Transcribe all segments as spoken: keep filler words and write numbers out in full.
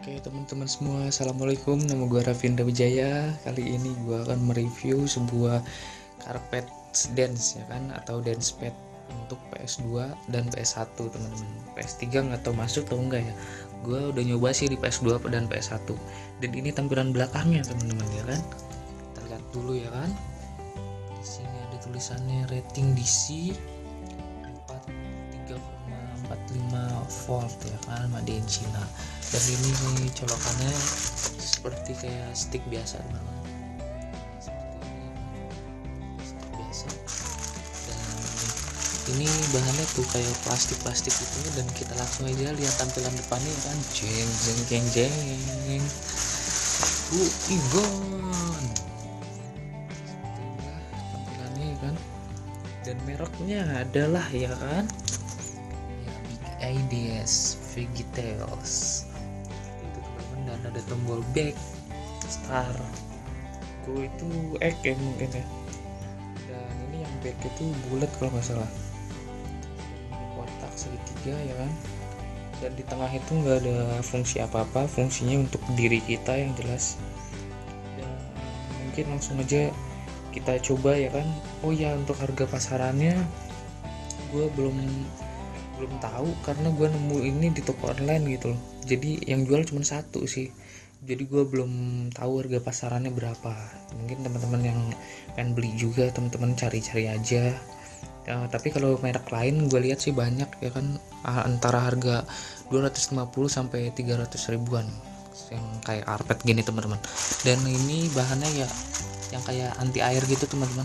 Oke teman-teman semua, assalamualaikum. Nama gue Ravinda Wijaya. Kali ini gue akan mereview sebuah karpet dance ya kan, atau dance pad untuk P S dua dan P S satu teman-teman. P S tiga nggak tahu masuk atau enggak ya. Gue udah nyoba sih di P S dua dan P S satu. Dan ini tampilan belakangnya teman-teman ya kan. Kita lihat dulu ya kan. Di sini ada tulisannya rating D C tiga koma empat lima volt ya kan, made in China. Dan ini nih colokannya seperti kayak stick biasa teman-teman, seperti ini, stick biasa. Dan ini bahannya tuh kayak plastik-plastik gitu. Dan kita langsung aja lihat tampilan depannya ya kan. Jeng jeng jeng jeng uh Igon, seperti inilah tampilannya ya kan. Dan mereknya adalah ya kan ya Big Ideas Vegetails itu teman-teman. Dan ada tombol back, star, go itu egg ya mungkin ya. Dan ini yang back itu bulat kalau nggak salah, kotak segitiga ya kan. Dan di tengah itu nggak ada fungsi apa-apa, fungsinya untuk diri kita yang jelas. Dan mungkin langsung aja kita coba ya kan. Oh ya, untuk harga pasarannya gue belum belum tahu karena gue nemu ini di toko online gitu loh. Jadi yang jual cuma satu sih, jadi gue belum tahu harga pasarannya berapa. Mungkin teman-teman yang pengen beli juga, teman-teman cari-cari aja ya. Tapi kalau merek lain gue lihat sih banyak ya kan, antara harga dua ratus lima puluh sampai tiga ratus ribuan yang kayak karpet gini teman-teman. Dan ini bahannya ya yang kayak anti air gitu teman-teman.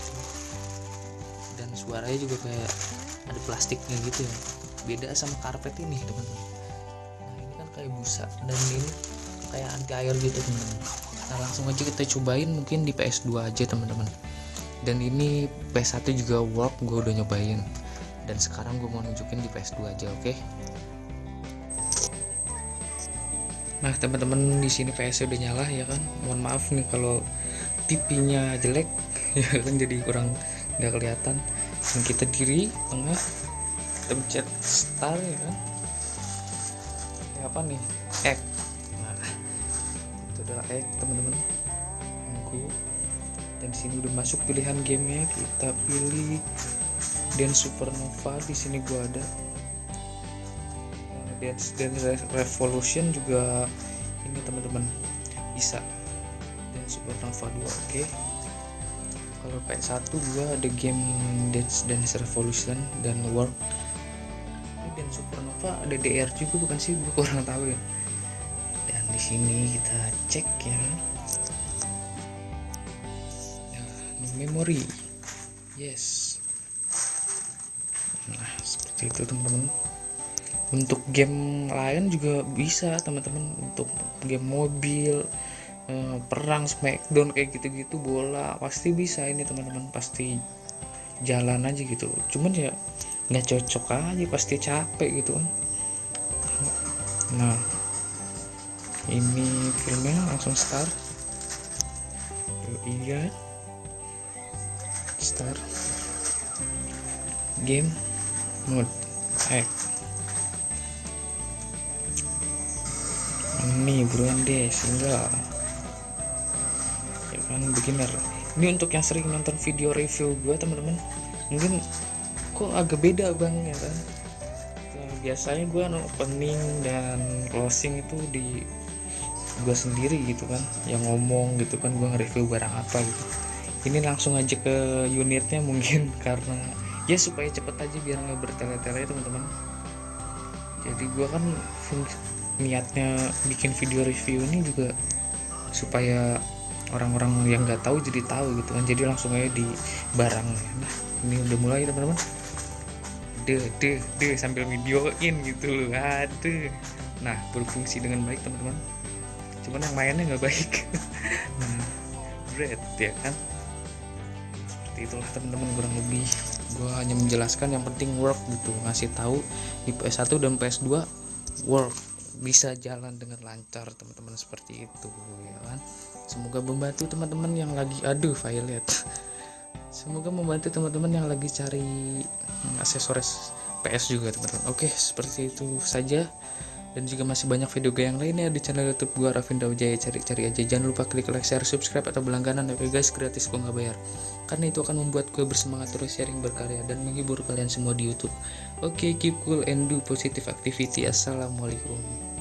Dan suaranya juga kayak ada plastiknya gitu ya, beda sama karpet ini teman-teman. Nah ini kan kayak busa, dan ini kayak anti air gitu teman-teman. Nah langsung aja kita cobain mungkin di P S dua aja teman-teman. Dan ini P S satu juga work, gue udah nyobain. Dan sekarang gue mau nunjukin di P S dua aja, oke? Okay? Nah teman-teman, di sini P S udah nyala ya kan. Mohon maaf nih kalau T V-nya jelek ya kan, jadi kurang nggak kelihatan. Dan kita diri tengah, kita pencet start ya kan. Ini apa nih? Egg. Nah itu adalah egg teman-teman. Tunggu. Dan di sini udah masuk pilihan gamenya. Kita pilih Dance Supernova. Di sini gua ada Dance Dance Revolution juga ini teman-teman, bisa Dance Supernova dua, oke. Okay. Kalau P S satu gua ada game Dance Dance Revolution dan Work. Ini Dance Supernova ada D R juga bukan sih, gua kurang tahu ya. Dan di sini kita cek ya. Nah, ini memori. Yes. Nah, seperti itu teman-teman. Untuk game lain juga bisa teman-teman, untuk game mobil, perang Smackdown kayak gitu-gitu, bola, pasti bisa ini teman-teman, pasti jalan aja gitu. Cuman ya nggak cocok aja, pasti capek gitu kan. Nah ini filmnya langsung start. Iya, start game mode X. Ini buruan deh, single ya kan, beginner. Ini untuk yang sering nonton video review gue teman-teman, mungkin kok agak beda bang ya kan. Biasanya gue opening dan closing itu di gue sendiri gitu kan, yang ngomong gitu kan, gue nge-review barang apa gitu. Ini langsung aja ke unitnya mungkin karena ya supaya cepet aja biar nggak bertele-tele teman-teman. Jadi gue kan niatnya bikin video review ini juga supaya orang-orang yang nggak tahu jadi tahu gitu kan. Jadi langsung aja di barangnya. Nah ini udah mulai teman-teman. Deh deh deh sambil videoin gitu loh, aduh. Nah berfungsi dengan baik teman-teman, cuman yang mainnya nggak baik. Nah bread ya kan, seperti itulah teman-teman kurang lebih. Gue hanya menjelaskan yang penting work gitu, ngasih tahu di P S satu dan P S dua work, bisa jalan dengan lancar teman-teman, seperti itu ya kan. Semoga membantu teman-teman yang lagi aduh violet semoga membantu teman-teman yang lagi cari aksesoris P S juga teman-teman. Oke, seperti itu saja Dan juga masih banyak video gue yang lainnya di channel YouTube gue, Raffinda Wijaya. Cari-cari aja, jangan lupa klik like, share, subscribe atau berlangganan ya guys, gratis, gue nggak bayar, karena itu akan membuat gue bersemangat terus sharing, berkarya, dan menghibur kalian semua di YouTube. Oke, keep cool and do positive activity. Assalamualaikum.